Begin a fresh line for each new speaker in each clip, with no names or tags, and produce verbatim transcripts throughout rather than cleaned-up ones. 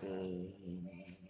Mm.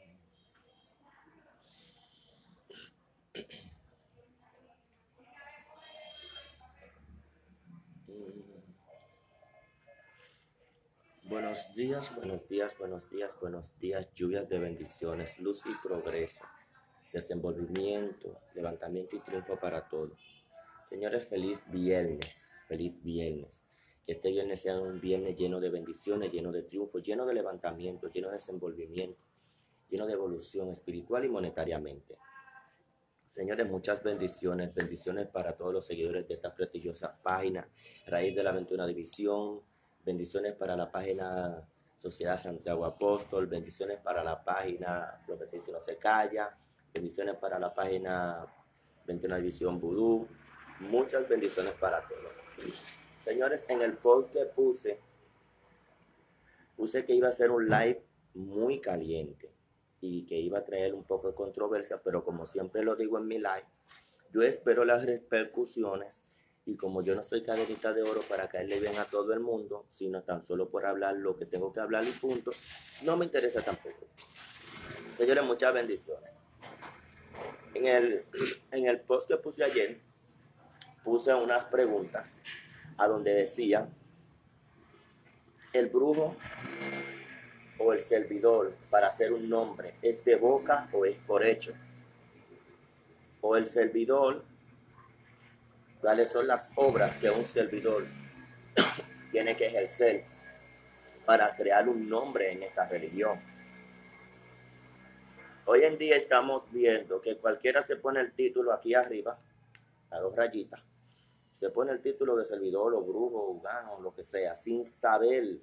Buenos días, buenos días, buenos días, buenos días, lluvias de bendiciones, luz y progreso, desenvolvimiento, levantamiento y triunfo para todos. Señores, feliz viernes, feliz viernes. Que este viernes sea un viernes lleno de bendiciones, lleno de triunfo, lleno de levantamiento, lleno de desenvolvimiento, lleno de evolución espiritual y monetariamente. Señores, muchas bendiciones, bendiciones para todos los seguidores de esta prestigiosa página, Raíz de la veintiuna División, bendiciones para la página Sociedad Santiago Apóstol, bendiciones para la página Lo que se dice no se calla, bendiciones para la página veintiuna División Vudú, muchas bendiciones para todos. Señores, en el post que puse, puse que iba a ser un live muy caliente y que iba a traer un poco de controversia, pero como siempre lo digo en mi live, yo espero las repercusiones y como yo no soy cadenita de oro para caerle bien a todo el mundo, sino tan solo por hablar lo que tengo que hablar y punto, no me interesa tampoco. Señores, muchas bendiciones. En el, en el post que puse ayer, puse unas preguntas a donde decía, el brujo o el servidor para hacer un nombre, ¿es de boca o es por hecho? O el servidor, ¿cuáles son las obras que un servidor tiene que ejercer para crear un nombre en esta religión? Hoy en día estamos viendo que cualquiera se pone el título aquí arriba, a dos rayitas, se pone el título de servidor o brujo o gano o lo que sea, sin saber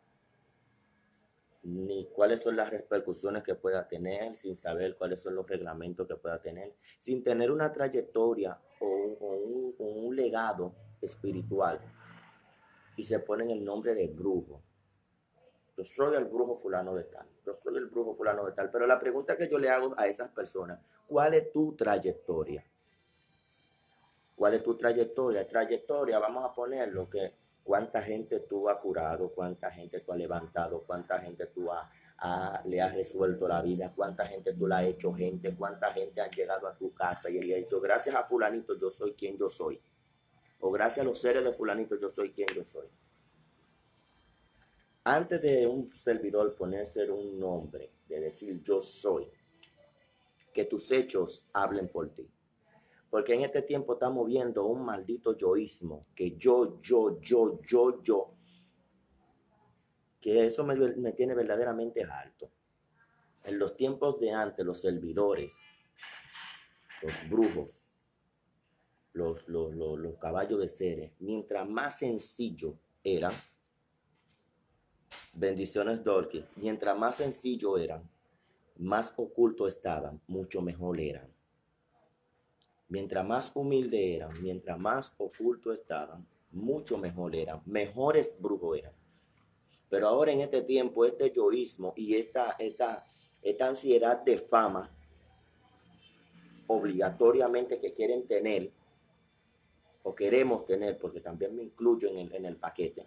ni cuáles son las repercusiones que pueda tener, sin saber cuáles son los reglamentos que pueda tener, sin tener una trayectoria o un, o un, o un legado espiritual, y se ponen el nombre de brujo. Yo soy el brujo fulano de tal, yo soy el brujo fulano de tal, pero la pregunta que yo le hago a esas personas, ¿cuál es tu trayectoria? ¿Cuál es tu trayectoria? Trayectoria, vamos a ponerlo que cuánta gente tú has curado, cuánta gente tú has levantado, cuánta gente tú has, ha, le has resuelto la vida, cuánta gente tú la has hecho gente, cuánta gente ha llegado a tu casa y le ha dicho, gracias a fulanito yo soy quien yo soy, o gracias a los seres de fulanito yo soy quien yo soy. Antes de un servidor ponerse un nombre, de decir yo soy, que tus hechos hablen por ti. Porque en este tiempo estamos viendo un maldito yoísmo, que yo, yo, yo, yo, yo, que eso me, me tiene verdaderamente alto. En los tiempos de antes, los servidores, los brujos, los, los, los, los caballos de seres, mientras más sencillo eran, bendiciones Dorky, mientras más sencillo eran, más oculto estaban, mucho mejor eran. Mientras más humilde eran, mientras más oculto estaban, mucho mejor eran, mejores brujos eran. Pero ahora en este tiempo, este yoísmo y esta, esta, esta ansiedad de fama, obligatoriamente que quieren tener, o queremos tener, porque también me incluyo en el, en el paquete,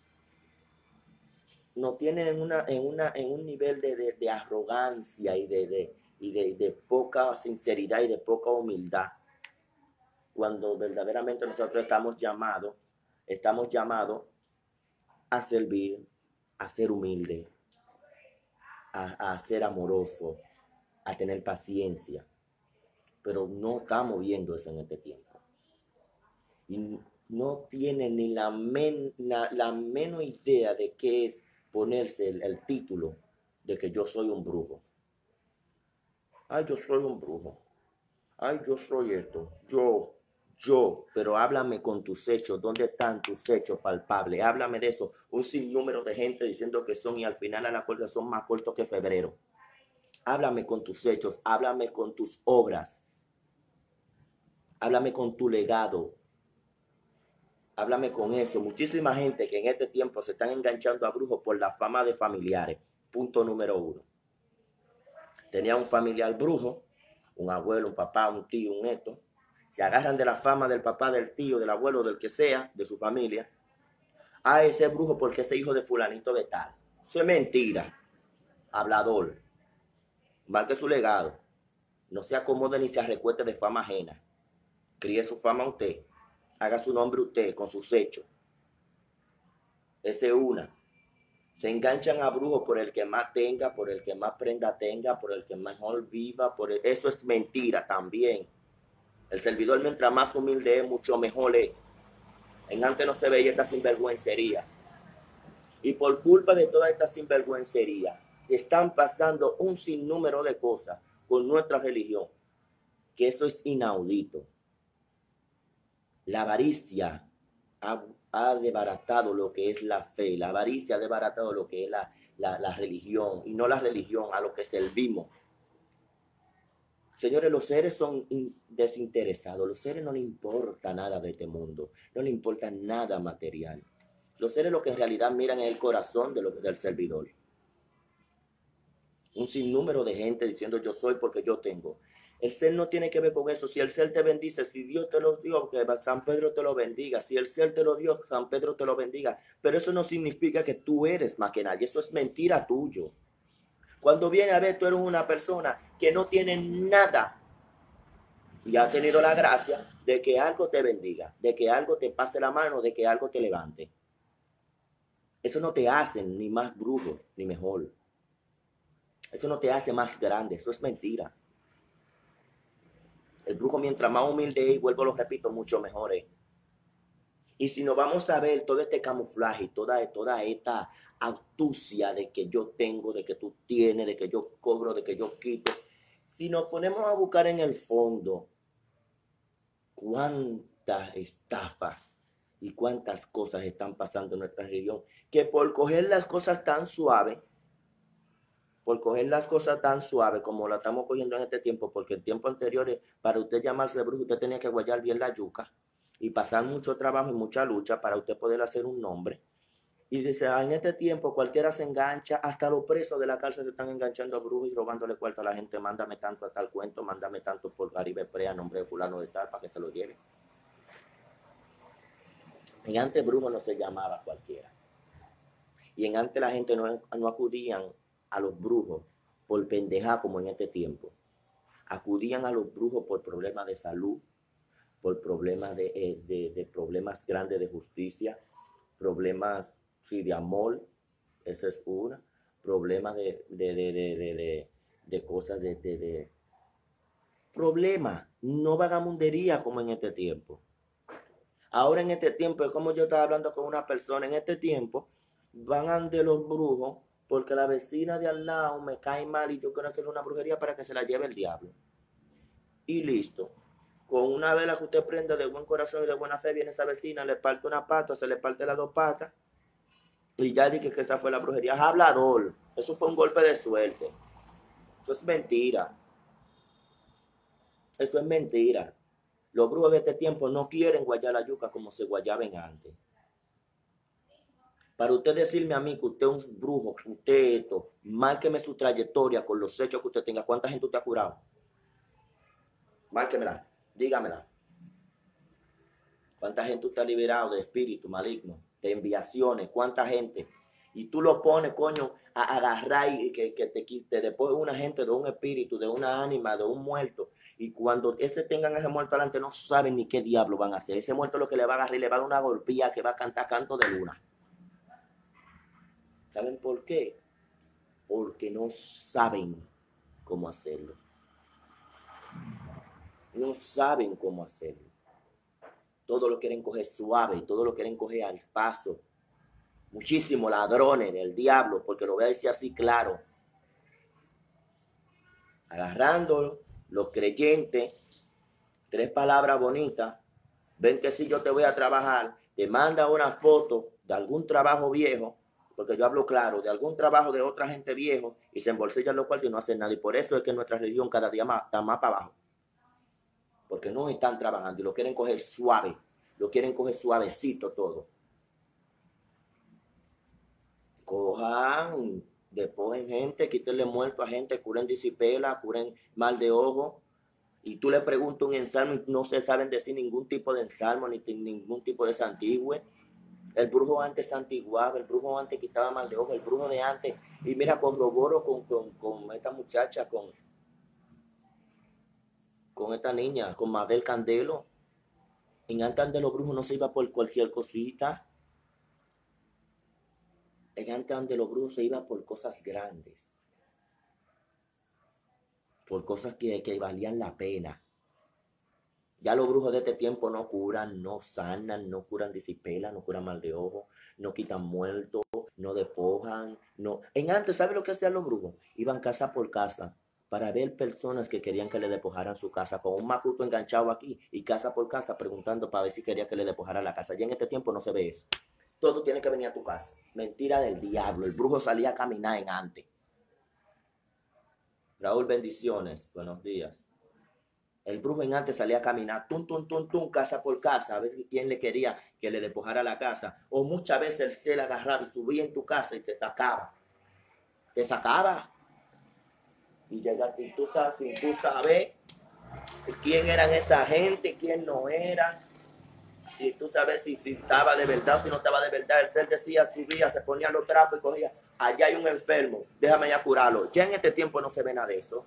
nos tienen en, una, en, una, en un nivel de, de, de arrogancia y, de, de, y de, de poca sinceridad y de poca humildad, cuando verdaderamente nosotros estamos llamados, estamos llamados a servir, a ser humilde, a, a ser amoroso, a tener paciencia, pero no estamos viendo eso en este tiempo. Y no tienen ni la, men, la, la menos idea de qué es ponerse el, el título de que yo soy un brujo. Ay, yo soy un brujo. Ay, yo soy esto. Yo, yo, pero háblame con tus hechos. ¿Dónde están tus hechos palpables? Háblame de eso. Un sinnúmero de gente diciendo que son y al final a la cuenta son más cortos que febrero. Háblame con tus hechos. Háblame con tus obras. Háblame con tu legado. Háblame con eso. Muchísima gente que en este tiempo se están enganchando a brujos por la fama de familiares. Punto número uno. Tenía un familiar brujo, un abuelo, un papá, un tío, un neto. Se agarran de la fama del papá, del tío, del abuelo, del que sea, de su familia. Ah, ese brujo porque ese hijo de fulanito de tal. Eso es mentira. hablador, marque su legado, no se acomode ni se recueste de fama ajena, críe su fama usted, haga su nombre usted con sus hechos. Esa es una. Se enganchan a brujos por el que más tenga, por el que más prenda tenga, por el que mejor viva, por el... eso es mentira también. El servidor mientras más humilde es, mucho mejor es. En antes no se veía esta sinvergüencería. Y por culpa de toda esta sinvergüencería, están pasando un sinnúmero de cosas con nuestra religión, que eso es inaudito. La avaricia ha, ha desbaratado lo que es la fe, la avaricia ha desbaratado lo que es la, la, la religión, y no la religión, a lo que servimos. Señores, los seres son desinteresados, los seres no les importa nada de este mundo, no les importa nada material. Los seres lo que en realidad miran es el corazón de lo, del servidor. Un sinnúmero de gente diciendo yo soy porque yo tengo. El ser no tiene que ver con eso. Si el ser te bendice, si Dios te lo dio, que San Pedro te lo bendiga. Si el ser te lo dio, San Pedro te lo bendiga. Pero eso no significa que tú eres más que nadie. Eso es mentira tuyo. Cuando viene a ver, tú eres una persona que no tiene nada y ha tenido la gracia de que algo te bendiga, de que algo te pase la mano, de que algo te levante. Eso no te hace ni más brujo, ni mejor. Eso no te hace más grande, eso es mentira. El brujo mientras más humilde es, y vuelvo lo repito, mucho mejor es. Y si nos vamos a ver todo este camuflaje, toda, toda esta astucia de que yo tengo, de que tú tienes, de que yo cobro, de que yo quito, si nos ponemos a buscar en el fondo cuántas estafas y cuántas cosas están pasando en nuestra religión, que por coger las cosas tan suaves, por coger las cosas tan suaves como la estamos cogiendo en este tiempo, porque en tiempos anteriores, para usted llamarse brujo, usted tenía que guayar bien la yuca y pasar mucho trabajo y mucha lucha para usted poder hacer un nombre. Y dice, ah, en este tiempo cualquiera se engancha, hasta los presos de la cárcel se están enganchando a brujos y robándole cuarto a la gente. Mándame tanto a tal cuento, mándame tanto por Caribe Prea, nombre de fulano de tal, para que se lo lleve. En antes brujo no se llamaba cualquiera. Y en antes la gente no, no acudían a los brujos por pendeja como en este tiempo. Acudían a los brujos por problemas de salud, por problemas de, de, de problemas grandes de justicia, problemas sí, de amor, esa es una, problemas de, de, de, de, de, de, de cosas de, de, de problemas, no vagamundería como en este tiempo. Ahora en este tiempo, es como yo estaba hablando con una persona, en este tiempo van ante los brujos porque la vecina de al lado me cae mal y yo quiero hacerle una brujería para que se la lleve el diablo. Y listo. Con una vela que usted prende de buen corazón y de buena fe, viene esa vecina, le parte una pata, se le parte las dos patas y ya dije que esa fue la brujería. Es hablador. Eso fue un golpe de suerte. Eso es mentira. Eso es mentira. Los brujos de este tiempo no quieren guayar la yuca como se guayaban antes. Para usted decirme a mí que usted es un brujo, que usted esto, márqueme su trayectoria con los hechos que usted tenga. ¿Cuánta gente usted ha curado? Márquemela, dígamela. ¿Cuánta gente usted ha liberado de espíritu maligno, de enviaciones? ¿Cuánta gente? Y tú lo pones, coño, a agarrar y que, que te quite después una gente de un espíritu, de una ánima, de un muerto. Y cuando ese tengan ese muerto adelante, no saben ni qué diablo van a hacer. Ese muerto lo que le va a agarrar y le va a dar una golpía que va a cantar canto de luna. ¿Saben por qué? Porque no saben cómo hacerlo. No saben cómo hacerlo. Todo lo quieren coger suave, todo lo quieren coger al paso. Muchísimos ladrones del diablo, porque lo voy a decir así claro. Agarrando los creyentes, tres palabras bonitas, ven que si yo te voy a trabajar, te manda una foto de algún trabajo viejo, porque yo hablo claro, de algún trabajo de otra gente viejo, y se embolsillan los cuartos y no hacen nada. Y por eso es que nuestra religión cada día más, está más para abajo. Porque no están trabajando y lo quieren coger suave, lo quieren coger suavecito todo. Cojan, despojen gente, quítenle muerto a gente, curen disipela, curen mal de ojo. Y tú le preguntas un ensalmo y no se saben decir ningún tipo de ensalmo, ni ningún tipo de santigüe. El brujo antes santiguaba, el brujo antes quitaba mal de ojo, el brujo de antes. Y mira, corroboro con, con, con esta muchacha, con, con esta niña, con Mabel Candelo. En antes de los brujos no se iba por cualquier cosita. En antes de los brujos se iba por cosas grandes. Por cosas que, que valían la pena. Ya los brujos de este tiempo no curan, no sanan, no curan disipela, no curan mal de ojo, no quitan muertos, no despojan, no. En antes, ¿sabe lo que hacían los brujos? Iban casa por casa para ver personas que querían que le despojaran su casa, con un macuto enganchado aquí y casa por casa preguntando para ver si quería que le despojara la casa. Ya en este tiempo no se ve eso. Todo tiene que venir a tu casa. Mentira del diablo. El brujo salía a caminar en antes. Raúl, bendiciones. Buenos días. El brujo en antes salía a caminar, tum, tum, tum, tum, casa por casa, a ver quién le quería que le despojara la casa. O muchas veces el cel agarraba y subía en tu casa y te sacaba. Te sacaba. Y llegaste, y tú sabes, sin tú sabes quién eran esa gente, quién no eran. Si tú sabes si, si estaba de verdad o si no estaba de verdad. El cel decía, subía, se ponía los trapos y cogía. Allá hay un enfermo, déjame ya curarlo. Ya en este tiempo no se ve nada de eso.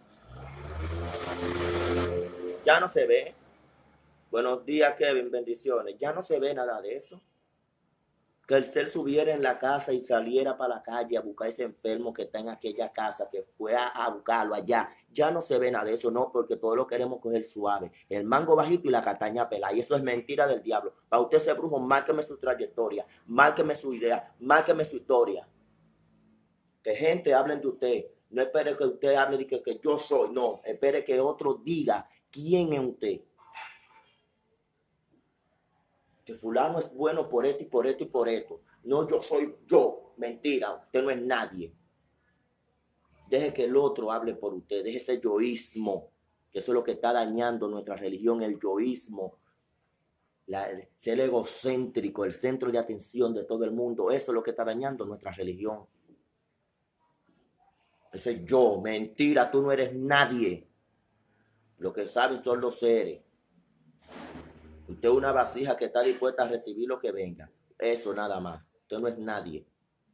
Ya no se ve. Buenos días, Kevin, bendiciones. Ya no se ve nada de eso. Que el ser subiera en la casa y saliera para la calle a buscar ese enfermo que está en aquella casa, que fue a, a buscarlo allá. Ya no se ve nada de eso, no, porque todos lo queremos coger suave. El mango bajito y la castaña pelada. Y eso es mentira del diablo. Para usted ser brujo, márqueme su trayectoria, márqueme su idea, márqueme su historia. Que gente hablen de usted. No espere que usted hable de que, que yo soy. No, espere que otro diga quién es usted. Que fulano es bueno por esto y por esto y por esto. No, yo soy yo. Mentira, usted no es nadie. Deje que el otro hable por usted. Deje ese yoísmo. Que eso es lo que está dañando nuestra religión, el yoísmo. La, ser egocéntrico, el centro de atención de todo el mundo. Eso es lo que está dañando nuestra religión. Ese yo, mentira, tú no eres nadie. Lo que saben son los seres. Usted es una vasija que está dispuesta a recibir lo que venga. Eso nada más. Usted no es nadie.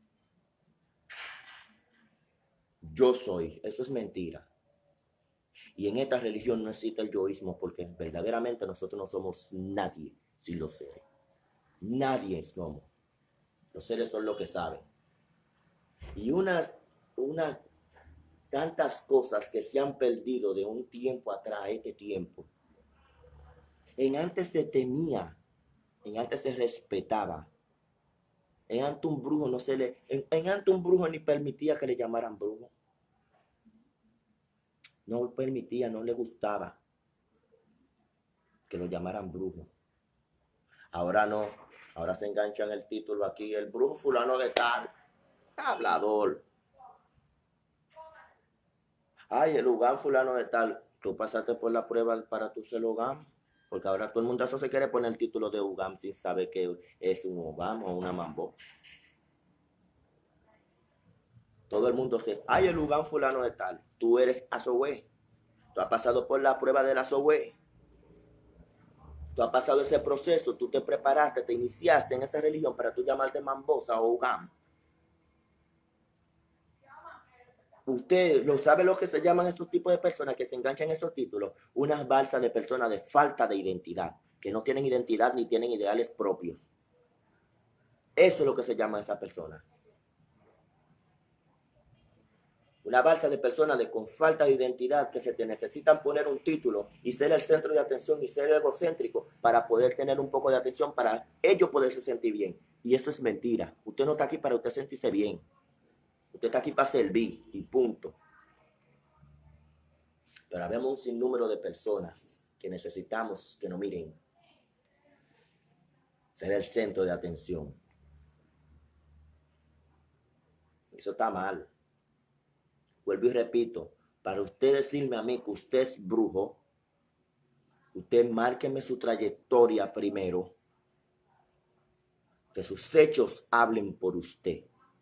Yo soy. Eso es mentira. Y en esta religión no existe el yoísmo porque verdaderamente nosotros no somos nadie sin los seres. Nadie somos. Los seres son lo que saben. Y unas, unas tantas cosas que se han perdido de un tiempo atrás a este tiempo. En antes se temía. En antes se respetaba. En antes un brujo no se le... En, en antes un brujo ni permitía que le llamaran brujo. No permitía, no le gustaba que lo llamaran brujo. Ahora no. Ahora se engancha en el título aquí. El brujo fulano de tal. Hablador. Ay, el Ugam fulano de tal. Tú pasaste por la prueba para tu ser Ugam. Porque ahora todo el mundo se quiere poner el título de Ugam sin saber que es un Ugam o una Mambo. Todo el mundo se... Ay, el Ugam fulano de tal. Tú eres Azohue. Tú has pasado por la prueba del Azohue. Tú has pasado ese proceso. Tú te preparaste, te iniciaste en esa religión para tú llamarte Mambosa o Ugam. Usted lo sabe lo que se llaman estos tipos de personas que se enganchan en esos títulos. Unas balsas de personas de falta de identidad. Que no tienen identidad ni tienen ideales propios. Eso es lo que se llama esa persona. Una balsa de personas de, con falta de identidad que se te necesitan poner un título y ser el centro de atención y ser egocéntrico para poder tener un poco de atención para ellos poderse sentir bien. Y eso es mentira. Usted no está aquí para usted sentirse bien. Usted está aquí para servir y punto. Pero habemos un sinnúmero de personas que necesitamos que nos miren. Ser el centro de atención. Eso está mal. Vuelvo y repito, para usted decirme a mí que usted es brujo, usted márqueme su trayectoria primero, que sus hechos hablen por usted.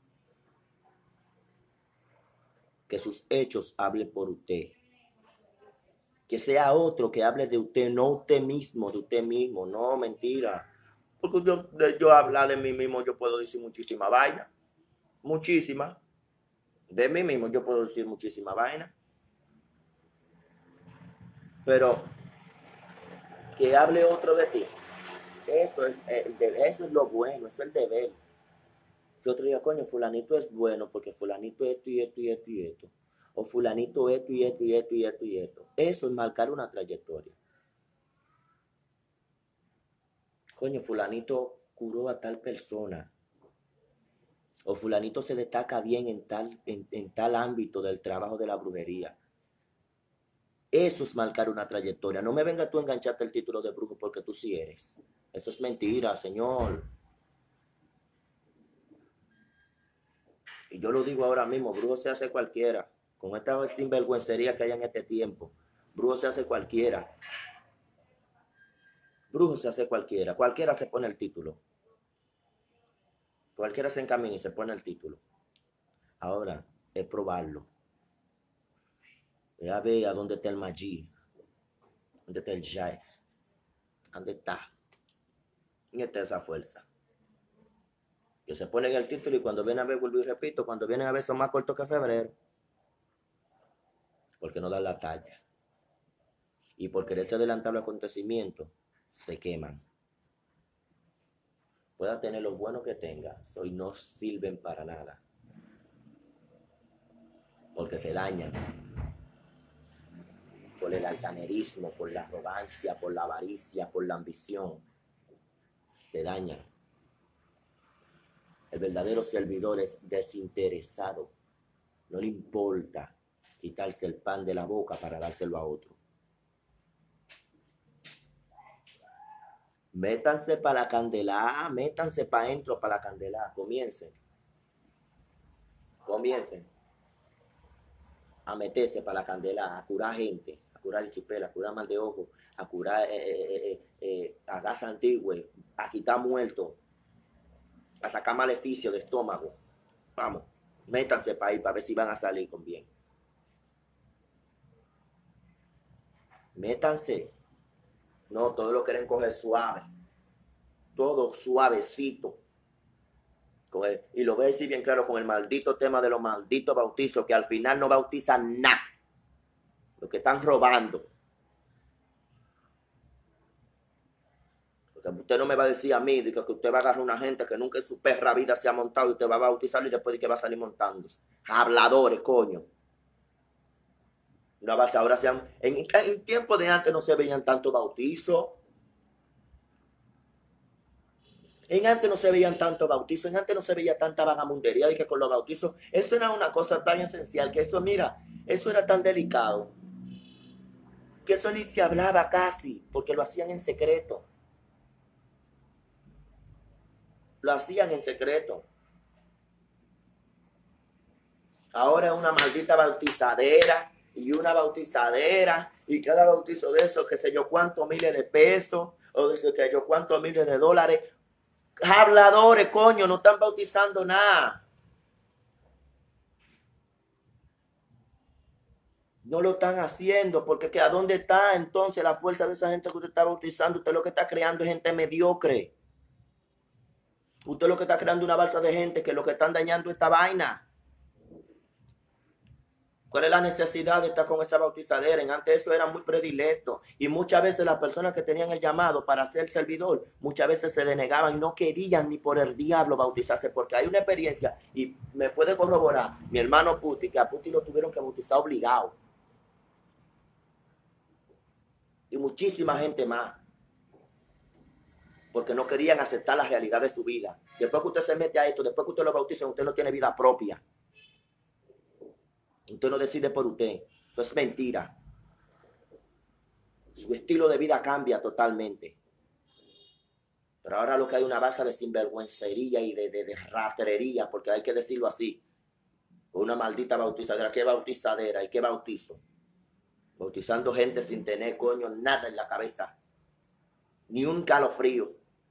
Que sus hechos hablen por usted. Que sea otro que hable de usted, no usted mismo, de usted mismo, no, mentira. Porque yo, de yo hablar de mí mismo, yo puedo decir muchísima vaina. Muchísima. De mí mismo yo puedo decir muchísima vaina. Pero que hable otro de ti. Eso es, eso es lo bueno, eso es el deber. Que otro diga, coño, fulanito es bueno porque fulanito esto y esto y esto y esto. O fulanito esto y esto y esto y esto y esto. Eso es marcar una trayectoria. Coño, fulanito curó a tal persona. O fulanito se destaca bien en tal, en, en tal ámbito del trabajo de la brujería. Eso es marcar una trayectoria. No me vengas tú a engancharte el título de brujo porque tú sí eres. Eso es mentira, señor. Y yo lo digo ahora mismo, brujo se hace cualquiera. Con esta sinvergüencería que hay en este tiempo, brujo se hace cualquiera. Brujo se hace cualquiera. Cualquiera se pone el título. Cualquiera se encamina y se pone el título. Ahora es probarlo. Ya ve a dónde está el Magí. ¿Dónde está el Jai? ¿Dónde está? ¿Dónde está esa fuerza? Que se ponen el título y cuando vienen a ver, vuelvo y repito, cuando vienen a ver son más cortos que febrero. Porque no dan la talla. Y por quererse adelantar los acontecimientos, se queman. Pueda tener lo bueno que tenga, hoy no sirven para nada. Porque se dañan. Por el altanerismo, por la arrogancia, por la avaricia, por la ambición. Se dañan. El verdadero servidor es desinteresado. No le importa quitarse el pan de la boca para dárselo a otro. Métanse para la candela, métanse para adentro para la candela. Comiencen. Comiencen a meterse para la candela, a curar gente, a curar el chipel, a curar mal de ojo, a curar eh, eh, eh, eh, a gas antiguo, a quitar muertos, a sacar maleficio de estómago. Vamos, métanse para ahí para ver si van a salir con bien. Métanse. No, todos lo quieren coger suave. Todo suavecito. Coger, y lo voy a decir bien claro con el maldito tema de los malditos bautizos, que al final no bautizan nada. Los que están robando. Porque usted no me va a decir a mí de que usted va a agarrar una gente que nunca en su perra vida se ha montado y usted va a bautizarlo y después de que va a salir montándose. Habladores, coño. Una base ahora se han, en, en tiempo de antes no se veían tanto bautizos. En antes no se veían tanto bautizos, en antes no se veía tanta vagamundería y que con los bautizos, eso era una cosa tan esencial, que eso, mira, eso era tan delicado, que eso ni se hablaba casi, porque lo hacían en secreto. Lo hacían en secreto. Ahora es una maldita bautizadera y una bautizadera y cada bautizo de eso, que sé yo cuántos miles de pesos o de que yo cuántos miles de dólares. Habladores, coño, no están bautizando nada. No lo están haciendo porque que a dónde está entonces la fuerza de esa gente que usted está bautizando. Usted lo que está creando es gente mediocre. Usted lo que está creando una balsa de gente que lo que están dañando esta vaina. ¿Cuál es la necesidad de estar con esa bautizadera? En antes eso era muy predilecto. Y muchas veces las personas que tenían el llamado para ser servidor, muchas veces se denegaban y no querían ni por el diablo bautizarse, porque hay una experiencia, y me puede corroborar mi hermano Puti, que a Puti lo tuvieron que bautizar obligado. Y muchísima gente más. Porque no querían aceptar la realidad de su vida. Después que usted se mete a esto, después que usted lo bautiza, usted no tiene vida propia. Usted no decide por usted. Eso es mentira. Su estilo de vida cambia totalmente. Pero ahora lo que hay es una balsa de sinvergüencería y de, de, de raterería, porque hay que decirlo así. Una maldita bautizadera. ¿Qué bautizadera? ¿Y qué bautizo? Bautizando gente sin tener, coño, nada en la cabeza. Ni un calofrío.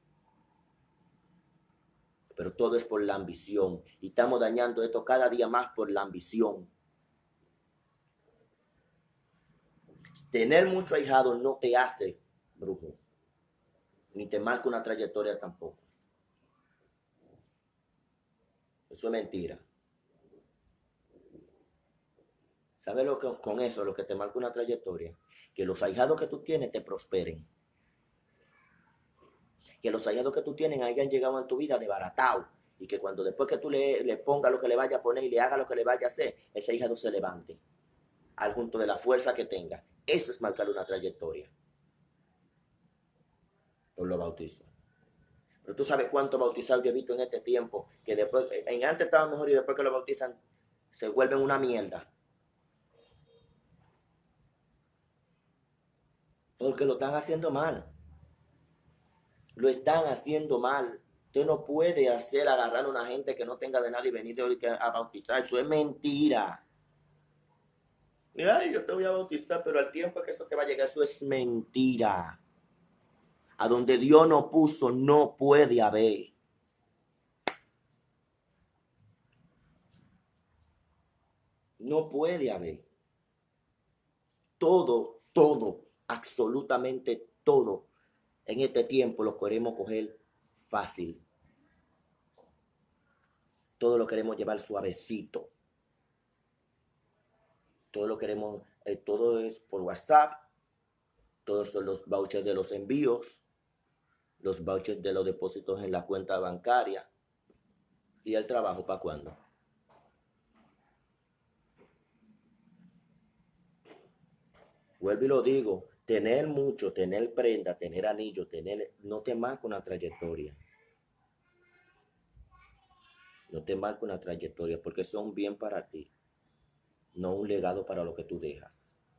Pero todo es por la ambición. Y estamos dañando esto cada día más por la ambición. Tener mucho ahijado no te hace brujo. Ni te marca una trayectoria tampoco. Eso es mentira. ¿Sabes lo que con eso, lo que te marca una trayectoria? Que los ahijados que tú tienes te prosperen. Que los ahijados que tú tienes hayan llegado en tu vida desbaratados. Y que cuando después que tú le, le pongas lo que le vaya a poner y le hagas lo que le vaya a hacer, ese ahijado se levante. Al junto de la fuerza que tenga. Eso es marcar una trayectoria. Por los bautizos. Pero tú sabes cuántos bautizados yo he visto en este tiempo, que después, en antes estaban mejor y después que lo bautizan, se vuelven una mierda. Porque lo están haciendo mal. Lo están haciendo mal. Usted no puede hacer agarrar a una gente que no tenga de nada y venir a bautizar. Eso es mentira. Ay, yo te voy a bautizar, pero al tiempo que eso te va a llegar, eso es mentira. A donde Dios no puso, no puede haber. No puede haber. Todo, todo, absolutamente todo, en este tiempo lo queremos coger fácil. Todo lo queremos llevar suavecito. Todo lo queremos, eh, todo es por WhatsApp. Todos son los vouchers de los envíos. Los vouchers de los depósitos en la cuenta bancaria. ¿Y el trabajo para cuándo? Vuelvo y lo digo, tener mucho, tener prenda, tener anillo, tener, no te marca una trayectoria. No te marca una trayectoria porque son bien para ti, no un legado para lo que tú dejas.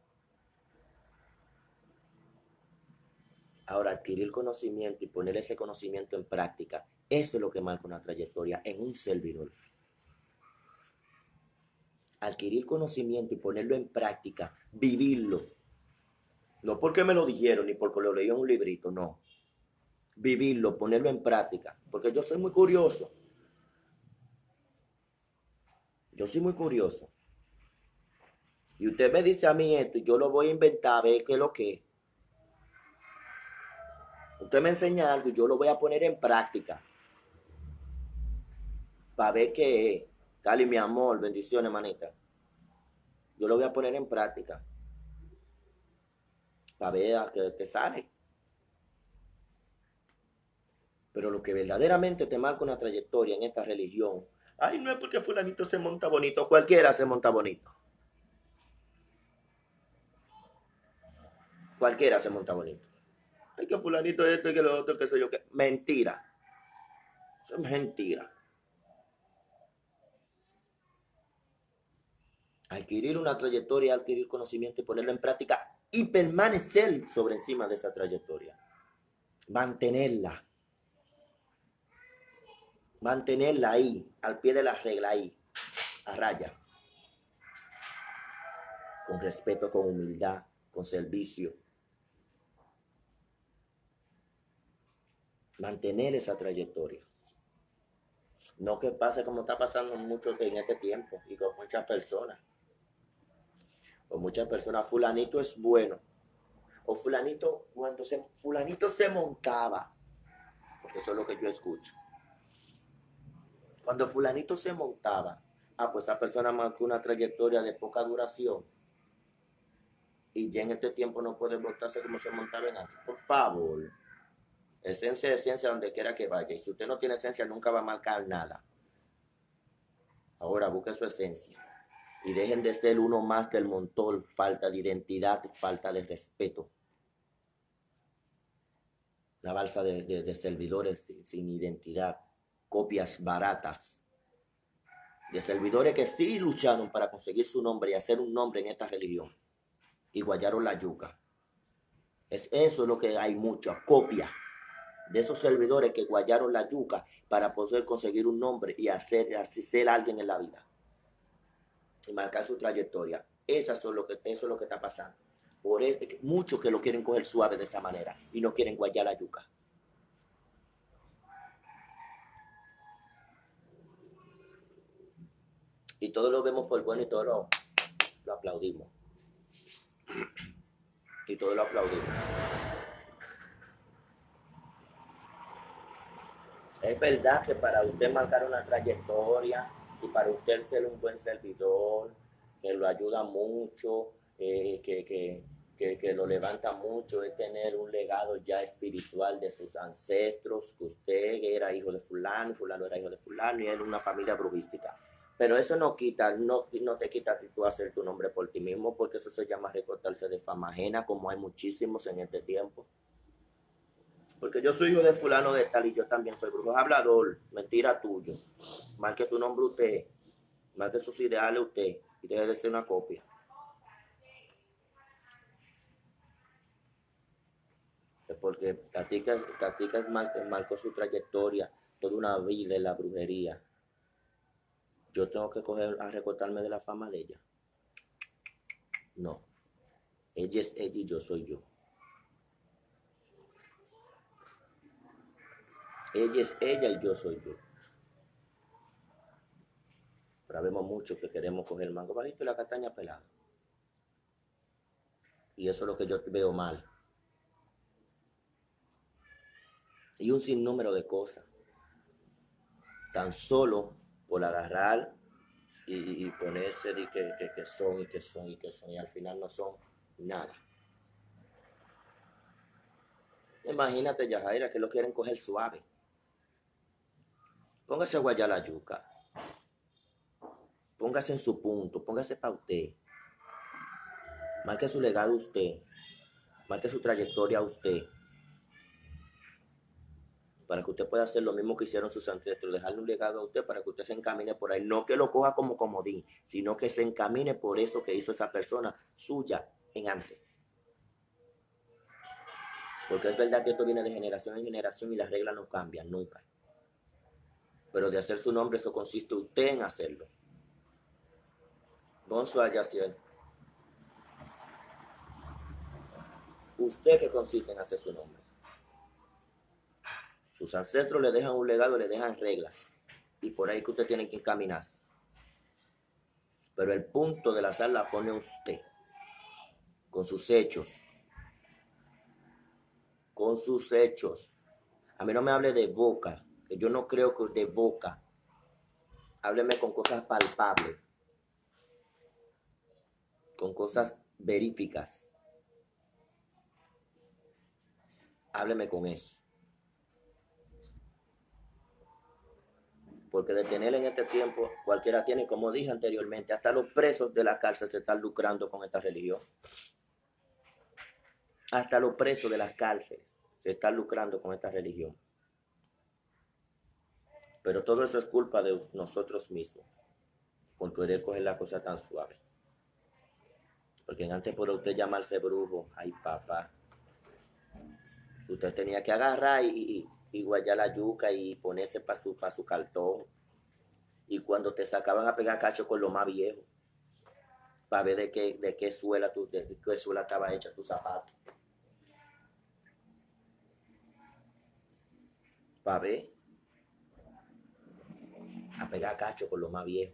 Ahora, adquirir conocimiento y poner ese conocimiento en práctica, eso es lo que marca una trayectoria en un servidor. Adquirir conocimiento y ponerlo en práctica, vivirlo. No porque me lo dijeron ni porque lo leí en un librito, no. Vivirlo, ponerlo en práctica. Porque yo soy muy curioso. Yo soy muy curioso. Y usted me dice a mí esto y yo lo voy a inventar, a ver qué es lo que es. Usted me enseña algo y yo lo voy a poner en práctica. Para ver qué es. Cali, mi amor, bendiciones, manita. Yo lo voy a poner en práctica. Para ver a qué, qué sale. Pero lo que verdaderamente te marca una trayectoria en esta religión, ay, no es porque fulanito se monta bonito, cualquiera se monta bonito. Cualquiera se monta bonito. Ay, que fulanito esto y que lo otro, que sé yo qué. Mentira. Eso es mentira. Adquirir una trayectoria, adquirir conocimiento y ponerlo en práctica y permanecer sobre encima de esa trayectoria. Mantenerla. Mantenerla ahí, al pie de la regla ahí, a raya. Con respeto, con humildad, con servicio. Mantener esa trayectoria. No que pase como está pasando mucho en este tiempo y con muchas personas. Con muchas personas, fulanito es bueno. O fulanito, cuando se, fulanito se montaba. Porque eso es lo que yo escucho. Cuando fulanito se montaba, ah, pues esa persona marcó una trayectoria de poca duración. Y ya en este tiempo no puede montarse como se montaba en antes. Por favor. Esencia de ciencia donde quiera que vaya. Y si usted no tiene esencia, nunca va a marcar nada. Ahora busque su esencia. Y dejen de ser uno más del montón. Falta de identidad, falta de respeto. La balsa de, de, de servidores sin, sin identidad. Copias baratas. De servidores que sí lucharon para conseguir su nombre y hacer un nombre en esta religión. Y guayaron la yuca. Es eso lo que hay mucho. Copia. De esos servidores que guayaron la yuca para poder conseguir un nombre y hacer, así ser alguien en la vida. Y marcar su trayectoria. Eso es lo que, eso es lo que está pasando. Por eso, muchos que lo quieren coger suave de esa manera y no quieren guayar la yuca. Y todos lo vemos por bueno y todos lo, lo aplaudimos. Y todos lo aplaudimos. Es verdad que para usted marcar una trayectoria y para usted ser un buen servidor, que lo ayuda mucho, eh, que, que, que, que lo levanta mucho, es tener un legado ya espiritual de sus ancestros, que usted era hijo de fulano, fulano era hijo de fulano y era una familia brujística. Pero eso no quita, no, no te quita si tú hacer tu nombre por ti mismo, porque eso se llama recortarse de fama ajena, como hay muchísimos en este tiempo. Porque yo soy hijo de fulano de tal y yo también soy brujo. Hablador, mentira tuyo. Marque su nombre usted, marque sus ideales usted y deje de ser una copia. Es porque Tatica, Tatica marcó su trayectoria, toda una vida en la brujería. Yo tengo que coger a recortarme de la fama de ella. No. Ella es ella y yo soy yo. Ella es ella y yo soy yo. Pero vemos mucho que queremos coger el mango bajito y la castaña pelada. Y eso es lo que yo veo mal. Y un sinnúmero de cosas. Tan solo por agarrar y, y ponerse de que, que, que son y que son y que son y al final no son nada. Imagínate, Yajaira, que lo quieren coger suave. Póngase a guayar la yuca. Póngase en su punto, póngase para usted. Marque su legado usted. Marque su trayectoria usted. Para que usted pueda hacer lo mismo que hicieron sus ancestros, dejarle un legado a usted para que usted se encamine por ahí. No que lo coja como comodín, sino que se encamine por eso que hizo esa persona suya en antes. Porque es verdad que esto viene de generación en generación y las reglas no cambian nunca. Pero de hacer su nombre, eso consiste usted en hacerlo. Bonsoir, Yaciel. Usted que consiste en hacer su nombre. Sus ancestros le dejan un legado, le dejan reglas. Y por ahí que usted tiene que encaminarse. Pero el punto de la sal la pone usted. Con sus hechos. Con sus hechos. A mí no me hable de boca. Que yo no creo que de boca. Hábleme con cosas palpables. Con cosas veríficas. Hábleme con eso. Porque de tener en este tiempo, cualquiera tiene, como dije anteriormente, hasta los presos de la cárcel se están lucrando con esta religión. Hasta los presos de las cárceles se están lucrando con esta religión. Pero todo eso es culpa de nosotros mismos, por querer coger la cosa tan suave. Porque antes por usted llamarse brujo, ay papá, usted tenía que agarrar y, y, y guayar la yuca y ponerse para su, pa su cartón. Y cuando te sacaban a pegar cacho con lo más viejo, para ver de qué, de qué suela tu, de qué suela estaba hecha tu zapato. Para ver, a pegar cacho con lo más viejo.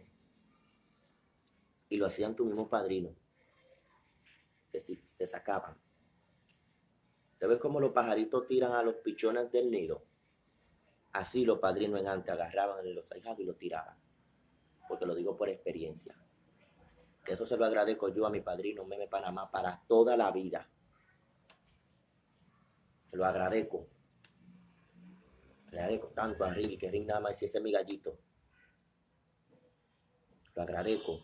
Y lo hacían tu mismo padrino, que si te sacaban. ¿Te ves cómo los pajaritos tiran a los pichones del nido? Así los padrinos en antes agarraban en los ahijados y los tiraban. Porque lo digo por experiencia. Eso se lo agradezco yo a mi padrino Meme Panamá para toda la vida. Se lo agradezco. Le agradezco tanto a Ricky, que Ricky nada más si ese es mi gallito. Lo agradezco.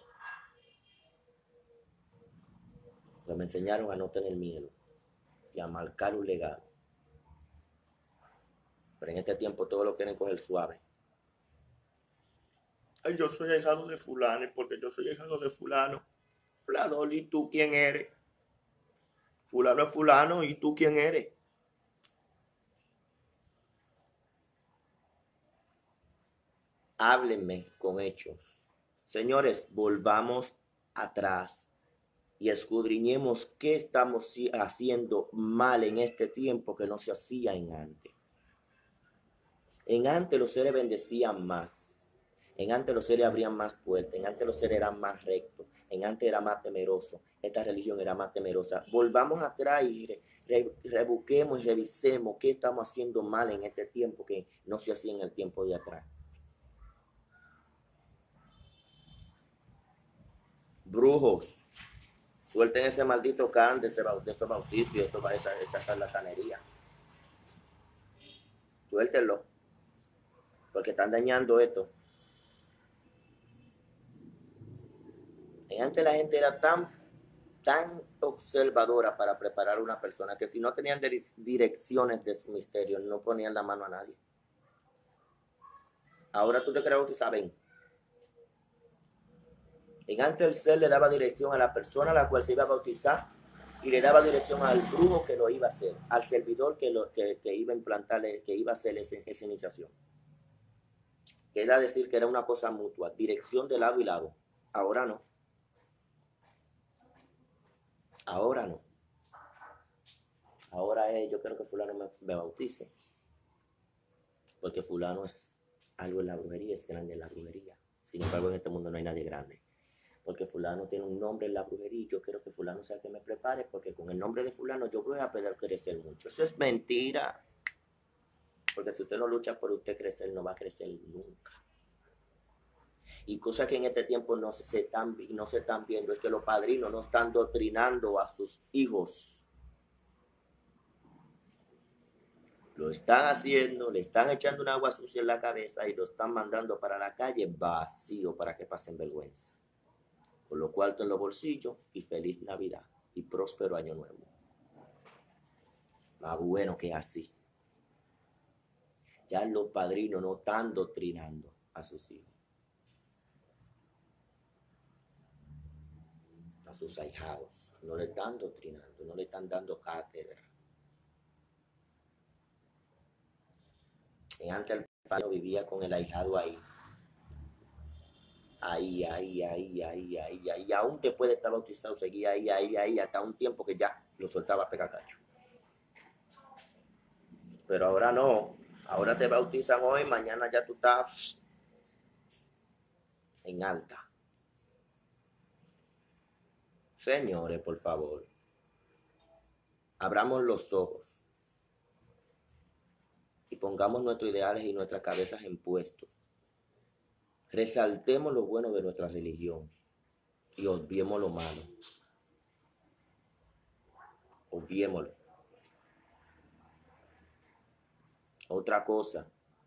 Porque me enseñaron a no tener miedo y a marcar un legado. Pero en este tiempo todos lo quieren coger suave. Ay, yo soy ahijado de fulano, porque yo soy ahijado de fulano. Hablador, ¿y tú quién eres? Fulano es fulano, ¿y tú quién eres? Háblenme con hechos. Señores, volvamos atrás y escudriñemos qué estamos haciendo mal en este tiempo que no se hacía en antes. En antes los seres bendecían más. En antes los seres abrían más puertas. En antes los seres eran más rectos. En antes era más temeroso. Esta religión era más temerosa. Volvamos atrás y re, re, rebusquemos y revisemos qué estamos haciendo mal en este tiempo que no se hacía en el tiempo de atrás. Brujos, suelten ese maldito can de ese bautizo y eso va a esa, esa charlatanería. Suéltenlo, porque están dañando esto. Y antes la gente era tan, tan observadora para preparar a una persona que si no tenían direcciones de su misterio, no ponían la mano a nadie. Ahora tú te crees que saben. En antes el ser le daba dirección a la persona a la cual se iba a bautizar y le daba dirección al brujo que lo iba a hacer, al servidor que, lo, que, que iba a implantarle, que iba a hacer ese, esa iniciación. Que era decir que era una cosa mutua, dirección de lado y lado. Ahora no. Ahora no. Ahora es, yo quiero que fulano me, me bautice. Porque fulano es algo en la brujería, es grande en la brujería. Sin embargo, en este mundo no hay nadie grande. Porque fulano tiene un nombre en la brujería y yo quiero que fulano sea que me prepare, porque con el nombre de fulano yo voy a poder crecer mucho. Eso es mentira. Porque si usted no lucha por usted crecer, no va a crecer nunca. Y cosas que en este tiempo no se, se están, no se están viendo es que los padrinos no están doctrinando a sus hijos. Lo están haciendo, le están echando un agua sucia en la cabeza y lo están mandando para la calle vacío para que pasen vergüenza. Con lo cual en los bolsillos y feliz Navidad y próspero año nuevo. Más bueno que así. Ya los padrinos no están doctrinando a sus hijos. A sus ahijados. No le están doctrinando, no le están dando cátedra. En antes el padre vivía con el ahijado ahí. Ahí, ahí, ahí, ahí, ahí, ahí. Aún después de estar bautizado, seguía ahí, ahí, ahí, hasta un tiempo que ya lo soltaba a pegar cacho. Pero ahora no. Ahora te bautizan hoy, mañana ya tú estás en alta. Señores, por favor, abramos los ojos y pongamos nuestros ideales y nuestras cabezas en puesto. Resaltemos lo bueno de nuestra religión y obviemos lo malo. Obviémoslo. Otra cosa.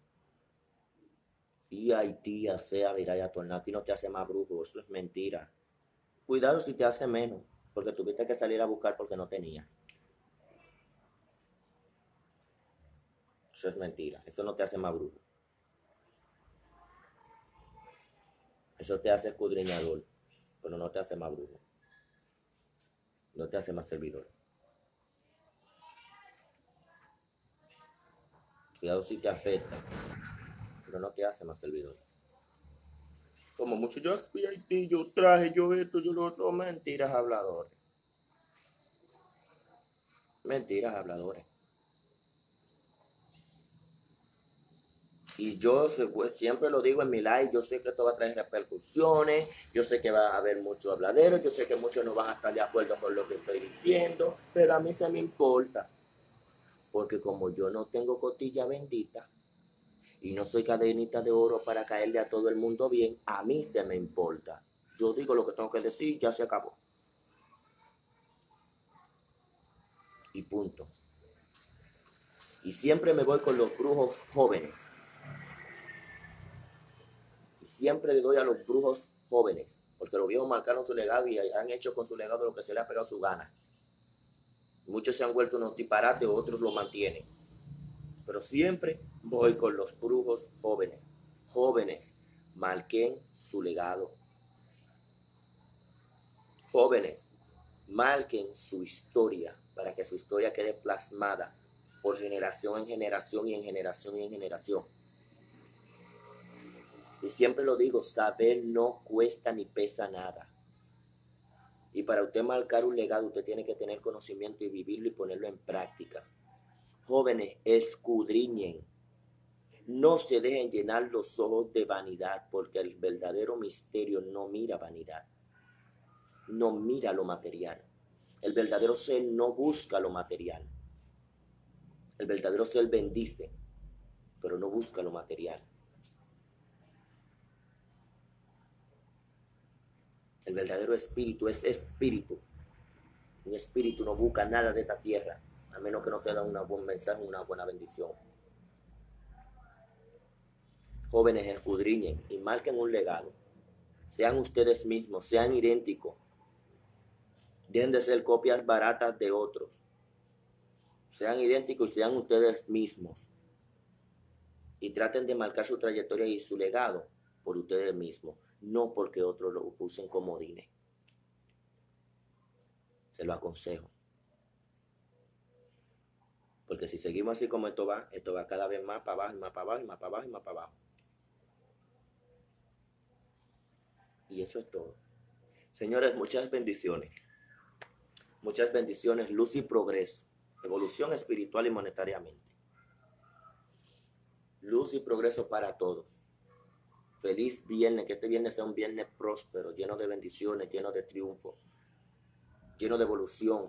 Tía y tía sea, virá y a tornar. A ti no te hace más brujo, eso es mentira. Cuidado si te hace menos, porque tuviste que salir a buscar porque no tenía. Eso es mentira, eso no te hace más brujo. Eso te hace escudriñador, pero no te hace más brujo. No te hace más servidor. Cuidado si te afecta, pero no te hace más servidor. Como mucho yo fui a Haití, yo traje, yo esto, yo lo otro. Mentiras habladores. Mentiras habladores. Y yo siempre lo digo en mi live, yo sé que esto va a traer repercusiones, yo sé que va a haber mucho habladero, yo sé que muchos no van a estar de acuerdo con lo que estoy diciendo, pero a mí se me importa. Porque como yo no tengo costilla bendita y no soy cadenita de oro para caerle a todo el mundo bien, a mí se me importa. Yo digo lo que tengo que decir, ya se acabó. Y punto. Y siempre me voy con los brujos jóvenes. Y siempre le doy a los brujos jóvenes, porque los viejos marcaron su legado y han hecho con su legado lo que se le ha pegado su gana. Muchos se han vuelto unos disparates, otros lo mantienen. Pero siempre voy con los brujos jóvenes. Jóvenes, marquen su legado. Jóvenes, marquen su historia para que su historia quede plasmada por generación en generación y en generación y en generación. Y siempre lo digo, saber no cuesta ni pesa nada. Y para usted marcar un legado, usted tiene que tener conocimiento y vivirlo y ponerlo en práctica. Jóvenes, escudriñen. No se dejen llenar los ojos de vanidad, porque el verdadero misterio no mira vanidad. no mira lo material. El verdadero ser no busca lo material. El verdadero ser bendice, pero no busca lo material. El verdadero espíritu es espíritu. Un espíritu no busca nada de esta tierra, a menos que no sea un buen mensaje, una buena bendición. Jóvenes, escudriñen y marquen un legado. Sean ustedes mismos, sean idénticos. Dejen de ser copias baratas de otros. Sean idénticos y sean ustedes mismos. Y traten de marcar su trayectoria y su legado por ustedes mismos, no porque otros lo usen como comodines. Se lo aconsejo. Porque si seguimos así como esto va, esto va cada vez más para abajo, y más para abajo, y más para abajo, y más para abajo. Y eso es todo. Señores, muchas bendiciones. Muchas bendiciones, luz y progreso. Evolución espiritual y monetariamente. Luz y progreso para todos. Feliz viernes, que este viernes sea un viernes próspero, lleno de bendiciones, lleno de triunfo, lleno de evolución.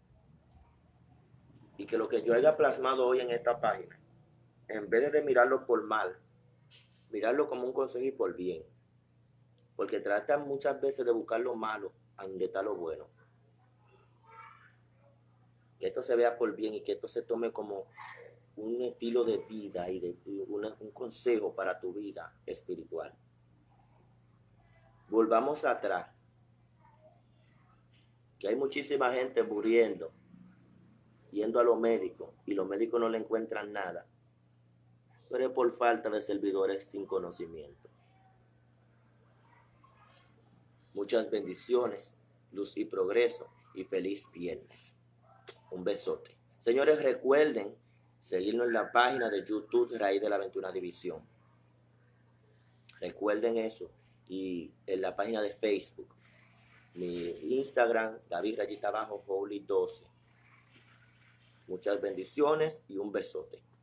Y que lo que yo haya plasmado hoy en esta página, en vez de mirarlo por mal, mirarlo como un consejo y por bien. Porque tratan muchas veces de buscar lo malo a donde está lo bueno. Que esto se vea por bien y que esto se tome como un estilo de vida y, de, y una, un consejo para tu vida espiritual. Volvamos atrás. Que hay muchísima gente muriendo, yendo a los médicos, y los médicos no le encuentran nada. Pero es por falta de servidores sin conocimiento. Muchas bendiciones, luz y progreso, y feliz viernes. Un besote. Señores, recuerden seguirnos en la página de YouTube Raíz de la veintiuna División. Recuerden eso. Y en la página de Facebook. Mi Instagram, David Rayita Abajo, Holy doce. Muchas bendiciones y un besote.